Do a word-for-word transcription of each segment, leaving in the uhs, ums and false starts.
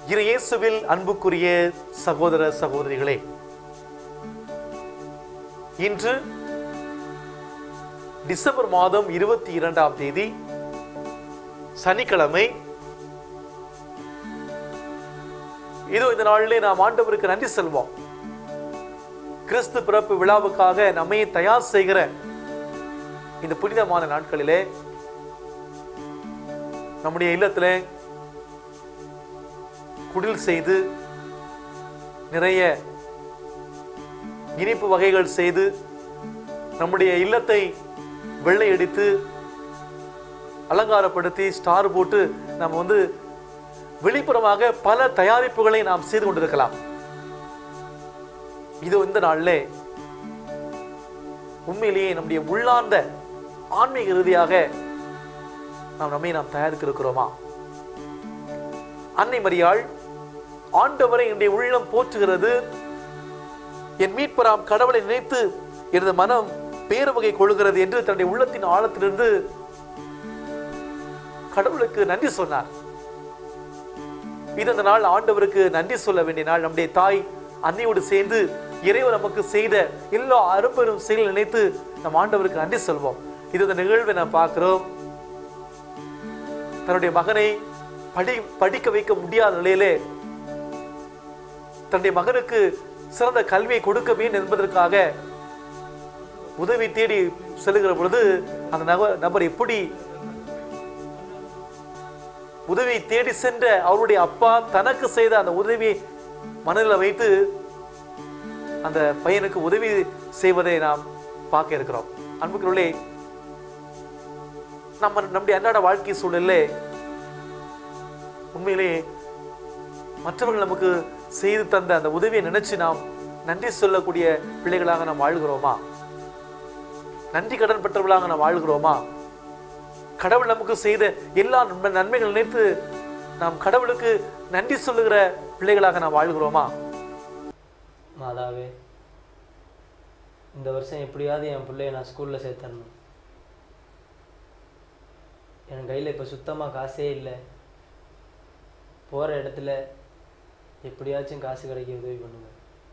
இயேசுவில் அன்புக்குரிய சகோதர சகோதரிகளே, இன்று டிசம்பர் மாதம் இருபத்தி இரண்டாம் தேதி சனிக்கிழமை. இதோ இந்த நாளிலே நாம் ஆண்டவருக்கு நன்றி செல்வோம். கிறிஸ்து பிறப்பு விழாவுக்காக நம்மை தயார் செய்கிற இந்த புனிதமான நாட்களிலே நம்முடைய இல்லத்திலே குடில் செய்து நிறைய இனிப்பு வகைகள் செய்து நம்முடைய இல்லத்தை வெள்ளை அடித்து அலங்காரப்படுத்தி ஸ்டார் போட்டு நம்ம வந்து வெளிப்புறமாக பல தயாரிப்புகளை நாம் செய்து கொண்டிருக்கலாம். இது இந்த நாளிலே உண்மையிலேயே நம்முடைய உள்ளார்ந்த ஆன்மீக ரீதியாக நாம் நம்மை நாம் தயாரித்திருக்கிறோமா? அன்னை மரியாள் ஆண்டவரை என்னுடைய உள்ளம் போற்றுகிறது, என் மீட்பராம் கடவுளை நினைத்து எனது மனம் பேருவகை கொள்கிறது என்று தன்னுடைய உள்ளத்தின் ஆழத்திலிருந்து கடவுளுக்கு நன்றி சொன்னார். இது அந்த நாள் ஆண்டவருக்கு நன்றி சொல்ல வேண்டிய நாள். நம்முடைய தாய் அன்னையோடு சேர்ந்து இறைவன் நமக்கு செய்த எல்லா அரும்பெரும் செயல் நினைத்து நம் ஆண்டவருக்கு நன்றி சொல்வோம். இது இந்த நிகழ்வை நாம் பார்க்கிறோம். தன்னுடைய மகனை படி படிக்க வைக்க முடியாத நிலையிலே தன்னுடைய மகனுக்கு சிறந்த கல்வியை கொடுக்க வேண்டும் என்பதற்காக உதவி தேடி செல்லுகிற பொழுது அந்த நபர் நபர் எப்படி உதவி தேடி சென்ற அவருடைய அப்பா தனக்கு செய்த அந்த உதவியை மனதில் வைத்து அந்த பையனுக்கு உதவி செய்வதை நாம் பார்க்க இருக்கிறோம். அன்புக்குள்ளே நம்ம நம்முடைய அன்றாட வாழ்க்கை சூழலிலே உண்மையிலே மற்றவர்கள் நமக்கு செய்து தந்த அந்த உதவியை நினைச்சு நாம் நன்றி சொல்லக்கூடிய பிள்ளைகளாக நாம் வாழ்கிறோமா? நன்றி கடன் பெற்றவர்களாக நாம் வாழ்கிறோமா? கடவுள் நமக்கு செய்த எல்லா நன்மைகள் நினைத்து நாம் கடவுளுக்கு நன்றி சொல்லுகிற பிள்ளைகளாக நாம் வாழ்கிறோமா? மாதாவே, இந்த வருஷம் எப்படியாவது என் பிள்ளைய நான் ஸ்கூலில் சேர்த்தணும். என் கையில் இப்போ சுத்தமாக காசே இல்லை. போகிற இடத்துல எப்படியாச்சும் காசு கிடைக்க உதவி பண்ணுங்க.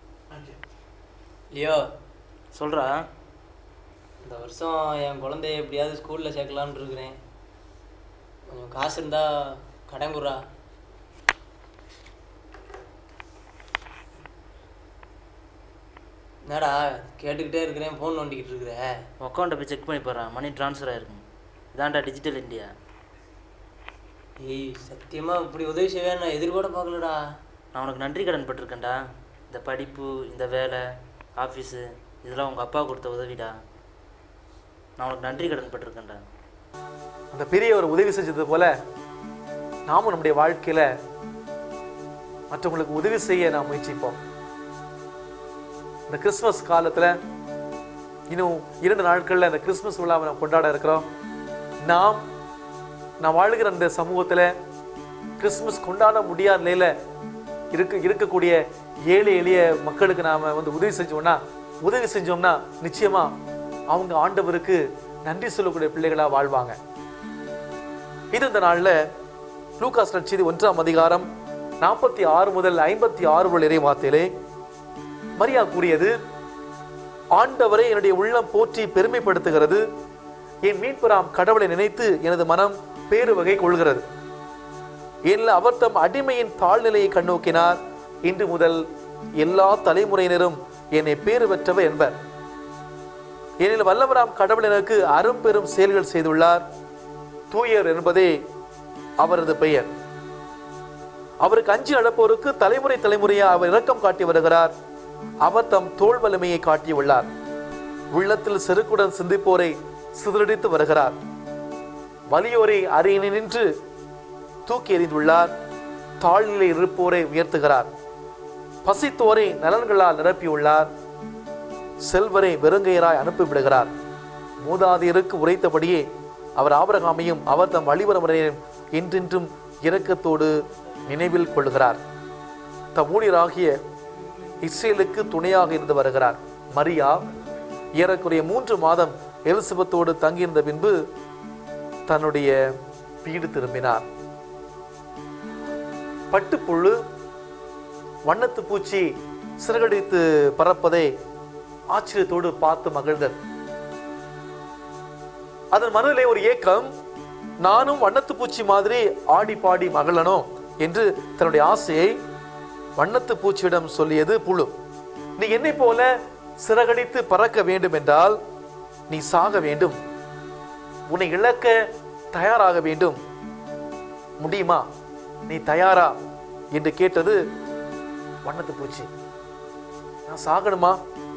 ஐயோ சொல்கிறா, இந்த வருஷம் என் குழந்தைய எப்படியாவது ஸ்கூலில் சேர்க்கலான்னு இருக்கிறேன். கொஞ்சம் காசு இருந்தால் கடன் குறா. என்னடா கேட்டுக்கிட்டே இருக்கிறேன், ஃபோன் நோண்டிக்கிட்டு இருக்கிற. அக்கௌண்ட்டை போய் செக் பண்ணி போடுறான், மணி ட்ரான்ஸ்ஃபர் ஆகிருக்கும். இதான்டா டிஜிட்டல் இந்தியா. ஏய், சத்தியமாக இப்படி உதவி செய்வேன் நான் எதிர்கூட பார்க்கலடா. நான் உனக்கு நன்றி கடன் பட்டிருக்கேன்டா. இந்த படிப்பு, இந்த வேலை, ஆஃபீஸு, இதெல்லாம் உங்கள் அப்பா கொடுத்த உதவிடா. நான் உனக்கு நன்றி கடன் பட்டிருக்கேன்டா. அந்த பெரியவர் உதவி செஞ்சது போல நாமும் நம்முடைய வாழ்க்கையில மற்றவங்களுக்கு உதவி செய்ய நாம் முயற்சிப்போம். இந்த கிறிஸ்துமஸ் காலத்துல இன்னும் இரண்டு நாட்கள்ல இந்த கிறிஸ்துமஸ் விழாவை நாம் கொண்டாட இருக்கிறோம். நாம் நான் வாழ்கிற அந்த சமூகத்துல கிறிஸ்துமஸ் கொண்டாட முடியாத நிலையில இருக்க இருக்கக்கூடிய ஏழை எளிய மக்களுக்கு நாம வந்து உதவி செஞ்சோம்னா உதவி செஞ்சோம்னா நிச்சயமா அவங்க ஆண்டவருக்கு நன்றி சொல்லக்கூடிய பிள்ளைகளா வாழ்வாங்க. இது இந்த நாள்ல லூகாஸ் நற்செய்தி ஒன்றாம் அதிகாரம் நாற்பத்தி ஆறு முதல் ஐம்பத்தி ஆறு உள்ள இறை வார்த்தையிலே மரியா கூறியது, ஆண்டவரை என்னுடைய உள்ளம் போற்றி பெருமைப்படுத்துகிறது, என் மீட்பராம் கடவுளை நினைத்து எனது மனம் பேரு வகை கொள்கிறது. ஏனில் அவர் தம் அடிமையின் தாழ்நிலையை கண்ணோக்கினார். இன்று முதல் எல்லா தலைமுறையினரும் என்னை பேறு பெற்றவர் என்பர். ஏனில் வல்லவராம் கடவுள் எனக்கு அரும் பெரும் செயல்கள் செய்துள்ளார். தூயர் என்பதே அவரது பெயர். அவருக்கு அஞ்சி நடப்போருக்கு தலைமுறை தலைமுறையா அவர் இரக்கம் காட்டி வருகிறார். அவர் தம் தோள் வலிமையை காட்டியுள்ளார். உள்ளத்தில் செருக்குடன் சிந்திப்போரை சிதறடித்து வருகிறார். வலியோரை அரியணை நின்று தூக்கி எறிந்துள்ளார். தாழ்நிலை இருப்போரை உயர்த்துகிறார். பசித்தோரை நலன்களால் நிரப்பியுள்ளார். செல்வரை வெறுங்கையராய் அனுப்பிவிடுகிறார். மூதாதையருக்கு உரைத்தபடியே அவர் ஆபிரகாமையும் அவர் தம் வழிபரமுறையையும் என்றென்றும் இரக்கத்தோடு நினைவில் கொள்கிறார். தம் ஊழியராகிய இஸ்ரேலுக்கு துணையாக இருந்து வருகிறார். மரியா ஏறக்குறைய மூன்று மாதம் எலிசபெத்தோடு தங்கியிருந்த பின்பு தன்னுடைய வீடு திரும்பினார். பட்டுப்புழு வண்ணத்து பூச்சி சிறகடித்து பறப்பதை ஆச்சரியத்தோடு பார்த்து மகிழ்ந்தது. அதன் மனதிலே ஒரு ஏக்கம், நானும் வண்ணத்து பூச்சி மாதிரி ஆடி பாடி மகிழணும் என்று தன்னுடைய ஆசையை வண்ணத்து பூச்சியிடம் சொல்லியது புழு. நீ என்னை போல சிறகடித்து பறக்க வேண்டும் என்றால் நீ சாக வேண்டும், உன்னை இழக்க தயாராக வேண்டும், முடியுமா, நீ தயாரா என்று கேட்டது வண்ணத்து பூச்சி. நான் சாகணுமா,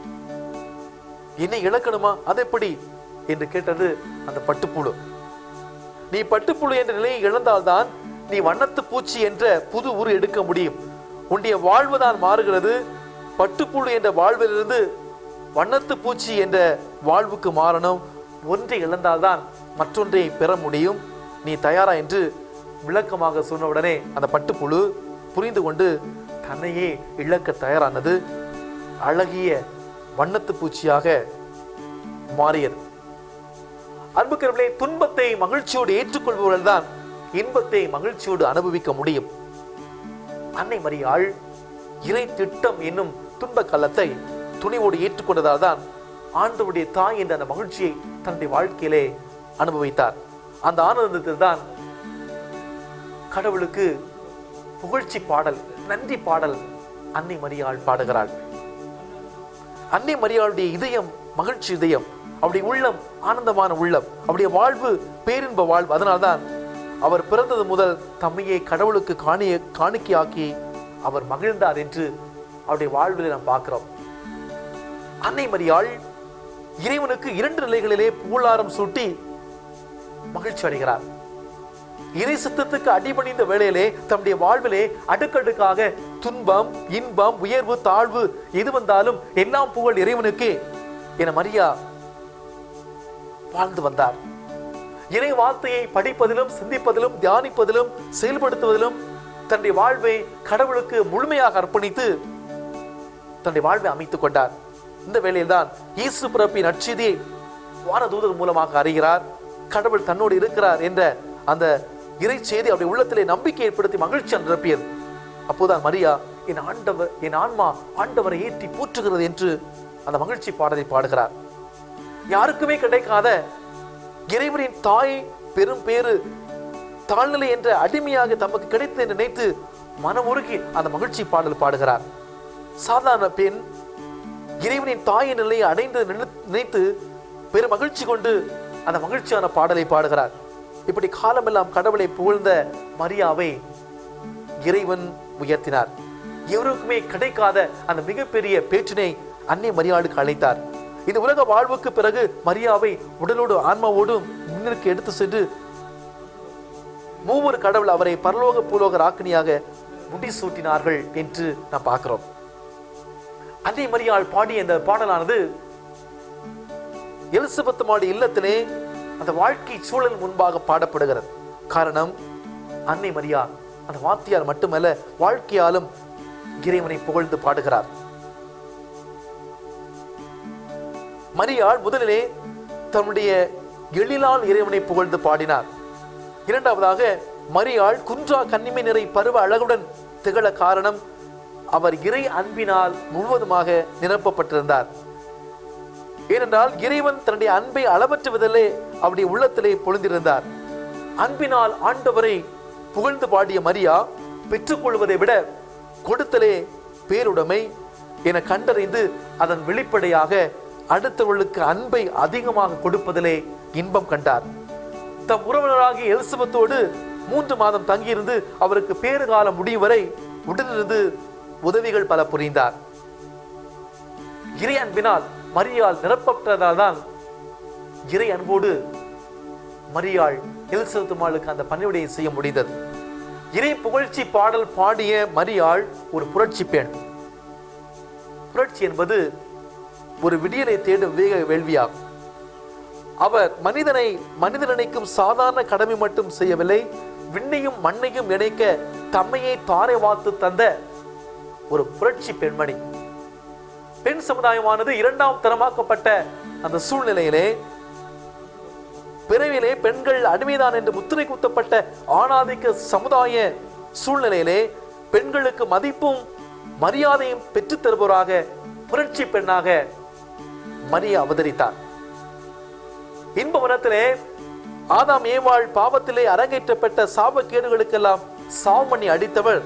என்னை இழக்கணுமா, அது எப்படி என்று கேட்டது அந்த பட்டுப்புழு. நீ பட்டுப்புழு என்ற நிலையை இழந்தால்தான் நீ வண்ணத்து பூச்சி என்ற புது உரு எடுக்க முடியும். உன்னுடைய வாழ்வுதான் மாறுகிறது. பட்டுப்புழு என்ற வாழ்விலிருந்து வண்ணத்து பூச்சி என்ற வாழ்வுக்கு மாறணும். ஒன்றை இழந்தால்தான் மற்றொன்றை பெற முடியும். நீ தயாரா என்று விளக்கமாக சொன்னவுடனே அந்த பட்டுப்புழு புரிந்து கொண்டு தன்னையே இழக்க தயாரானது. அழகிய வண்ணத்து பூச்சியாக மாறியது. அன்புக்குரியவர்களே, துன்பத்தை மகிழ்ச்சியோடு ஏற்றுக்கொள்பவர்கள் தான் இன்பத்தை மகிழ்ச்சியோடு அனுபவிக்க முடியும். அன்னை மரியாள் இறை திட்டம் என்னும் துன்ப கள்ளத்தை துணிவோடு ஏற்றுக்கொண்டதால் தான் ஆண்டவருடைய தாய் என்ற அந்த மகிழ்ச்சியை தன்னுடைய வாழ்க்கையிலே அனுபவித்தார். அந்த ஆனந்தத்தில் தான் கடவுளுக்கு புகழ்ச்சி பாடல், நன்றி பாடல் அன்னை மரியாள் பாடுகிறாள். அன்னை மரியாளுடைய இதயம் மகிழ்ச்சி இதயம், அவருடைய உள்ளம் ஆனந்தமான உள்ளம், அவருடைய வாழ்வு பேரின்ப வாழ்வு. அதனால்தான் அவர் பிறந்தது முதல் தம்மையை கடவுளுக்கு காணிய காணிக்கையாக்கி அவர் மகிழ்ந்தார் என்று அவருடைய வாழ்வில் நாம் பார்க்கிறோம். அன்னை மரியாள் இறைவனுக்கு இரண்டு நிலைகளிலே புகழாரம் சூட்டி மகிழ்ச்சி அடைகிறார். இறை சித்தத்துக்கு அடிபணிந்த வேளையிலே தம்முடைய வாழ்விலே அடுக்கடுக்காக துன்பம், இன்பம், உயர்வு, தாழ்வு எது வந்தாலும் எல்லாம் புகழ் இறைவனுக்கே என மரியா வாழ்ந்து வந்தார். இறை வார்த்தையை படிப்பதிலும், சிந்திப்பதிலும், தியானிப்பதிலும், செயல்படுத்துவதிலும் தன்னுடைய வாழ்வை கடவுளுக்கு முழுமையாக அர்ப்பணித்து தன்னுடைய வாழ்வை அமைத்துக் கொண்டார். இந்த வேளையில்தான் இயேசு பிறப்பின் நற்செய்தியை வானதூதர் மூலமாக அறிகிறார். கடவுள் தன்னோடு இருக்கிறார் என்ற அந்த இறை செய்தி அவருடைய உள்ளத்திலே நம்பிக்கை ஏற்படுத்தி மகிழ்ச்சி நிரப்பியது. அப்போதான் மரியா, என் ஆண்டவர், என் ஆன்மா ஆண்டவரை ஏற்றி போற்றுகிறது என்று அந்த மகிழ்ச்சி பாடலை பாடுகிறார். யாருக்குமே கிடைக்காத இறைவனின் தாய் பெரும் பேரு தாழ்நிலை என்ற அடிமையாக தமக்கு கிடைத்தது என்று நினைத்து மனமுருகி அந்த மகிழ்ச்சி பாடல் பாடுகிறார். சாதாரண பெண் இறைவனின் தாயின் நிலையை அடைந்து நினைத்து பெரும் மகிழ்ச்சி கொண்டு அந்த மகிழ்ச்சியான பாடலை பாடுகிறார். இப்படி காலமெல்லாம் கடவுளை புகழ்ந்த மரியாவை இறைவன் உயர்த்தினார். எவருக்குமே கிடைக்காத அந்த மிகப்பெரிய பேற்றினை அன்னை மரியாளுக்கு அழைத்தார். இந்த உலக வாழ்வுக்கு பிறகு மரியாவை உடலோடு ஆன்மாவோடும் முன்னிற்கு எடுத்து சென்று மூவர் கடவுள் அவரை பரலோக பூலோக ராக்கினியாக முடிசூட்டினார்கள் என்று நாம் பார்க்கிறோம். அன்னை மரியாள் பாடிய இந்த பாடலானது எலிசபெத் மாடி இல்லத்திலே அந்த வாழ்க்கை சூழல் முன்பாக பாடப்படுகிறது. காரணம், அன்னை மரியா அந்த வார்த்தையால் மட்டுமல்ல வாழ்க்கையாலும் இறைவனை புகழ்ந்து பாடுகிறார். மரியாள் முதலிலே தன்னுடைய எழிலால் இறைவனை புகழ்ந்து பாடினார். இரண்டாவதாக மரியாள் குன்றா கன்னிமை நிறை பருவ அழகுடன் திகழ காரணம், அவர் இறை அன்பினால் முழுவதுமாக நிரப்பப்பட்டிருந்தார். ஏனென்றால் இறைவன் தன்னுடைய அன்பை அளவற்றுவதிலே அவருடைய உள்ளத்திலே பொழுந்திருந்தார். அன்பினால் ஆண்டவரை புகழ்ந்து பாடிய மரியா பெற்றுக்கொள்வதை விட கொடுத்தலே பேருடைமை என கண்டறிந்து அதன் வெளிப்படையாக அடுத்தவர்களுக்கு அன்பை அதிகமாக கொடுப்பதிலே இன்பம் கண்டார். தம் உறவினராகிய எலிசபெத்தோடு மூன்று மாதம் தங்கியிருந்து அவருக்கு பேறு காலம் முடியும் வரை உடனிருந்து உதவிகள் பல புரிந்தார். இறை அன்பினால் மரியாள் நிரப்பப்பட்டதால் தான் இறை அன்போடு மரியாள் எலிசபெத் அம்மாளுக்கு அந்த பணிவிடையை செய்ய முடிந்தது. இறை புகழ்ச்சி பாடல் பாடிய மரியாள் ஒரு புரட்சி பெண். புரட்சி என்பது ஒரு விடியலை தேடும் வேக வேள்வியாகும். அவர் மனிதனை மனிதன் நினைக்கும் சாதாரண கடமை மட்டும் செய்யவில்லை, விண்ணையும் மண்ணையும் இணைக்க தம்மையை தாரை வாத்து தந்த ஒரு புரட்சி பெண்மணி. பெண் சமுதாயமானது இரண்டாம் தரமாக்கப்பட்ட அந்த சூழ்நிலையிலே, பிறவிலே பெண்கள் அடிமைதான் என்று முத்திரை குத்தப்பட்ட ஆணாதிக்க சமுதாய சூழ்நிலையிலே பெண்களுக்கு மதிப்பும் மரியாதையும் பெற்றுத் தருபவராக புரட்சி பெண்ணாக மரியா அவதரித்தார். இன்ப வனத்திலே ஆதாம் ஏவாள் பாவத்திலே அரங்கேற்றப்பட்ட சாபக்கேடுகளுக்கெல்லாம் சாவமணி அடித்தவள்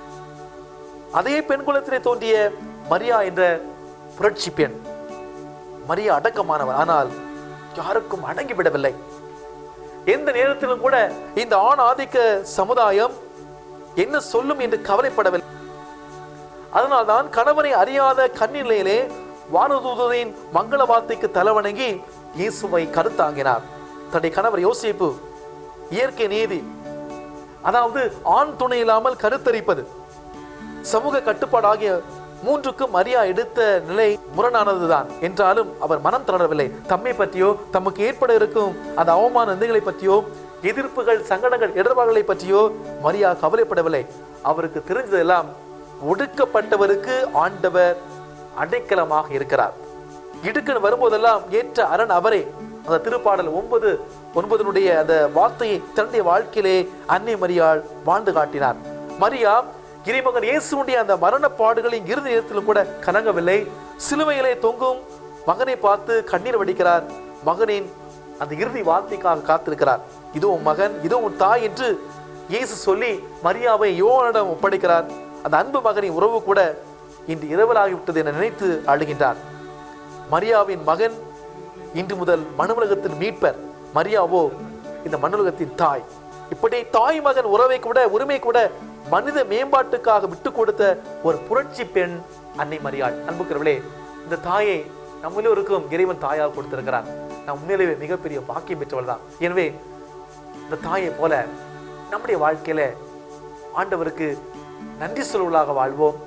அதே பெண் குலத்திலே தோன்றிய மரியா என்ற புரட்சி பெண். மரியா அடக்கமானவர், ஆனால் யாருக்கும் அடங்கிவிடவில்லை. எந்த நேரத்திலும் கூட இந்த ஆண் ஆதிக்க சமுதாயம் என்ன சொல்லும் என்று கவலைப்படவில்லை. அதனால்தான் கணவனை அறியாத கண்ணிலையிலே வானதூதரின் மங்கள வார்த்தைக்கு தலைவணங்கி இயேசுவை கருத்தாங்கினார். தன்னுடைய கணவர் யோசேப்பு இயற்கை நீதி, அதாவது ஆண் துணை இல்லாமல் கருத்தரிப்பது, சமூக கட்டுப்பாடு ஆகிய மூன்றுக்கும் மரியா எடுத்த நிலை முரணானதுதான். என்றாலும் அவர் மனம் தளரவில்லை. தம்மை பற்றியோ தமக்கு ஏற்பட இருக்கும் அந்த அவமான நிந்தைகளை பற்றியோ எதிர்ப்புகள் சங்கடங்கள் இடர்பாடுகளை பற்றியோ மரியா கவலைப்படவில்லை. அவருக்கு தெரிஞ்சதெல்லாம் ஒடுக்கப்பட்டவருக்கு ஆண்டவர் அடைக்கலமாக இருக்கிறார். இடுக்கன் வரும்போதெல்லாம் ஏற்ற அரண் அவரே. அந்த திருப்பாடல் ஒன்பது ஒன்பதனுடைய அந்த வார்த்தையை தன்னுடைய வாழ்க்கையிலே அன்னை மரியாள் வாழ்ந்து காட்டினார். மரியா இறைமகன் இயேசுடைய அந்த மரண பாடுகளின் இறுதி நேரத்திலும் கூட கலங்கவில்லை. சிலுவையிலே தொங்கும் மகனை பார்த்து கண்ணீர் வடிக்கிறார். மகனின் அந்த இறுதி வார்த்தைக்காக காத்திருக்கிறார். இதோ உன் மகன், இதோ உன் தாய் என்று இயேசு சொல்லி மரியாவை யோவானிடம் ஒப்படைக்கிறார். அந்த அன்பு மகனின் உறவு கூட இன்று இரவலாகிவிட்டது என நினைத்து அழுகின்றார். மரியாவின் மகன் இன்று முதல் மனுலகத்தின் மீட்பர், மரியாவோ இந்த மனுலகத்தின் தாய். இப்படி தாய் மகன் உறவை கூட உரிமை கூட மனித மேம்பாட்டுக்காக விட்டு கொடுத்த ஒரு புரட்சி பெண் அன்னை மரியாள். அன்புக்கிறவளே, இந்த தாயை நம்ம எல்லோருக்கும் இறைவன் தாயாக கொடுத்திருக்கிறார். நாம் உண்மையிலேயே மிகப்பெரிய பாக்கியம் பெற்றவள் தான். எனவே இந்த தாயை போல நம்முடைய வாழ்க்கையில ஆண்டவருக்கு நன்றி சொல்வதாக வாழ்வோம்.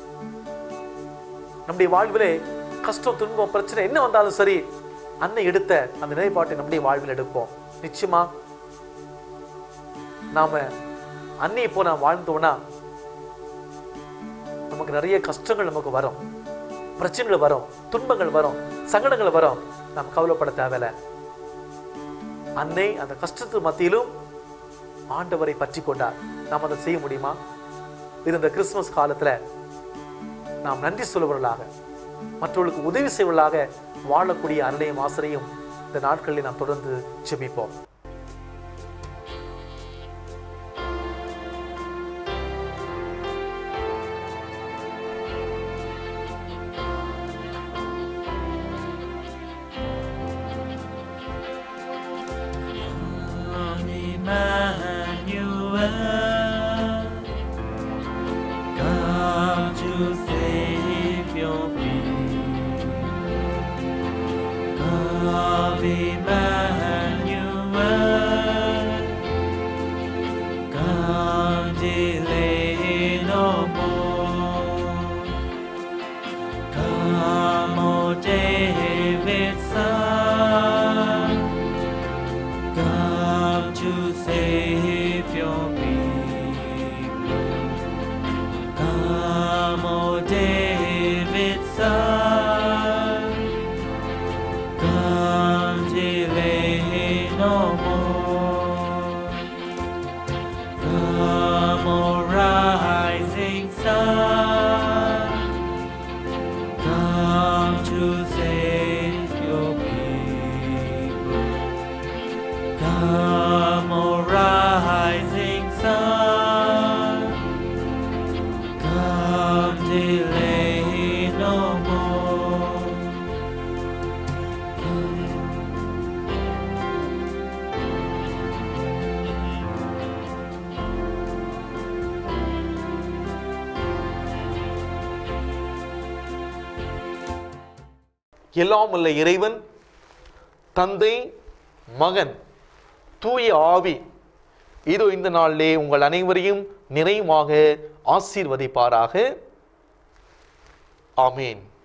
நம்முடைய வாழ்விலே கஷ்டம் துன்பம் பிரச்சனை என்ன வந்தாலும் சரி, அன்னை எடுத்த அந்த நிலைப்பாட்டை நம்முடைய வாழ்வில் எடுப்போம். நிச்சயமா நாம அன்னையை போல நாம் வாழ்ந்தோம்னா நமக்கு நிறைய கஷ்டங்கள் நமக்கு வரும், பிரச்சனைகள் வரும், துன்பங்கள் வரும், சங்கடங்கள் வரும். நாம் கவலைப்பட தேவையில்லை. அன்னை அந்த கஷ்டத்து மத்தியிலும் ஆண்டவரை பற்றி கொண்டார். நாம் அதை செய்ய முடியுமா? இது இந்த கிறிஸ்துமஸ் காலத்துல நாம் நன்றி சொல்லுவர்களாக, மற்றவர்களுக்கு உதவி செய்வர்களாக வாழக்கூடிய அருளையும் ஆசிரியும் இந்த நாட்களில் நாம் தொடர்ந்து ஜெபிப்போம். எல்லாம் உள்ள இறைவன் தந்தை மகன் தூய ஆவி இதோ இந்த நாளிலே உங்கள் அனைவரையும் நிறைவாக ஆசீர்வதிப்பாராக. ஆமேன்.